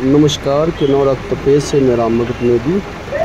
नमस्कार, किन्नौर अख्तपेश से मैं राम मोदी।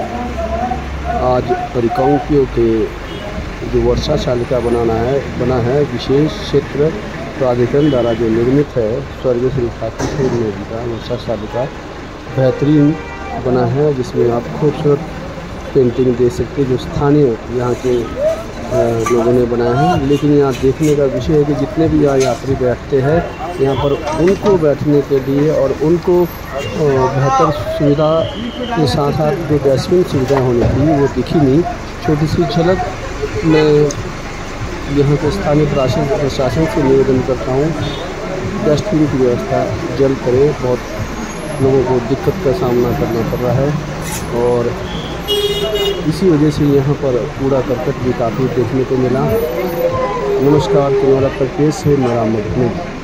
आज रिकांगपिओ के जो वर्षा शालिका बना है विशेष क्षेत्र प्राधिकरण द्वारा जो निर्मित है स्वर्गीय श्री ठाकुर जी का वर्षा शालिका बेहतरीन बना है, जिसमें आप खूबसूरत पेंटिंग देख सकते हैं जो स्थानीय यहाँ के लोगों ने बनाया है। लेकिन यहाँ देखने का विषय है कि जितने भी यहाँ यात्री बैठते हैं यहाँ पर उनको बैठने के लिए और उनको बेहतर सुविधा के साथ साथ जो डस्टबिन सुविधा होनी चाहिए वो दिखी नहीं। छोटी सी झलक मैं यहाँ के स्थानीय प्रशासन से निवेदन करता हूँ, डस्टबिन की व्यवस्था जल्द करें। बहुत लोगों को दिक्कत का सामना करना पड़ रहा है और इसी वजह से यहाँ पर कूड़ा करकट भी काफ़ी देखने को मिला। नमस्कार, किन्नौर अख्तपेश से मैं राम मोदी।